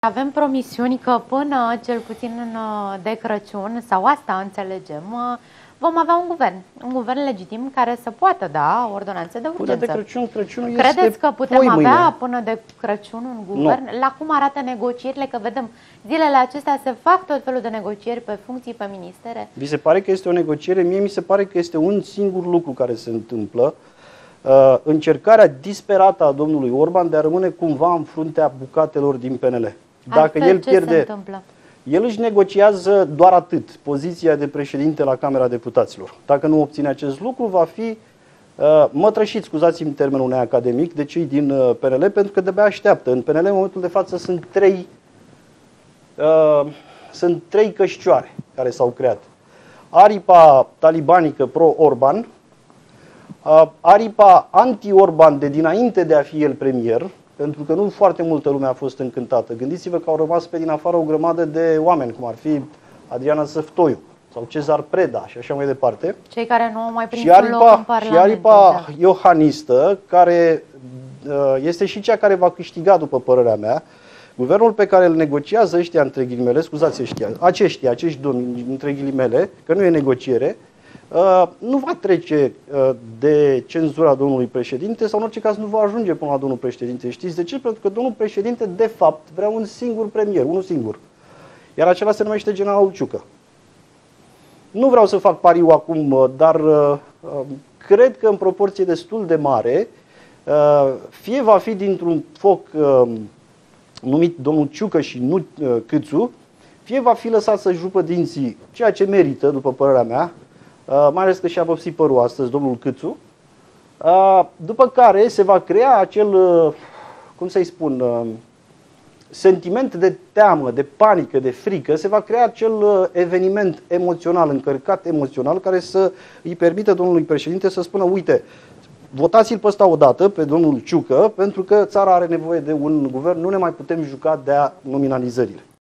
Avem promisiuni că până cel puțin de Crăciun, sau asta înțelegem, vom avea un guvern legitim care să poată da ordonanțe de urgență. Până de Crăciun, Crăciunul Credeți este că putem avea mâine. până de Crăciun un guvern? Nu. La cum arată negocierile? Că vedem, zilele acestea se fac tot felul de negocieri pe funcții, pe ministere. Vi se pare că este o negociere? Mie mi se pare că este un singur lucru care se întâmplă. Încercarea disperată a domnului Orban de a rămâne cumva în fruntea bucatelor din PNL. Dacă el pierde, el își negociază doar atât, poziția de președinte la Camera Deputaților. Dacă nu obține acest lucru, va fi mătrășit, scuzați-mi termenul neacademic, de cei din PNL, pentru că de-abia așteaptă. În PNL, în momentul de față, sunt trei cășcioare care s-au creat. Aripa talibanică pro-Orban, aripa anti-Orban de dinainte de a fi el premier, pentru că nu foarte multă lume a fost încântată. Gândiți-vă că au rămas pe din afară o grămadă de oameni, cum ar fi Adriana Săftoiu sau Cezar Preda și așa mai departe. Cei care nu au mai prins un loc în Parlament. Și aripa iohanistă, care este și cea care va câștiga, după părerea mea. Guvernul pe care îl negociază ăștia, între ghilimele, scuzați acești domni, între ghilimele, că nu e negociere, nu va trece de cenzura domnului președinte sau în orice caz nu va ajunge până la domnul președinte. Știți de ce? Pentru că domnul președinte de fapt vrea un singur premier, unul singur. Iar acela se numește generalul Ciucă. Nu vreau să fac pariu acum, dar cred că în proporție destul de mare, fie va fi dintr-un foc numit domnul Ciucă și nu Câțu, fie va fi lăsat să-și rupă dinții, ceea ce merită, după părerea mea, mai ales că și-a vopsit părul astăzi domnul Câțu, după care se va crea acel, cum să-i spun, sentiment de teamă, de panică, de frică, se va crea acel eveniment emoțional, încărcat emoțional, care să îi permită domnului președinte să spună, uite, votați-l pe ăsta odată, pe domnul Ciucă, pentru că țara are nevoie de un guvern, nu ne mai putem juca de-a nominalizările.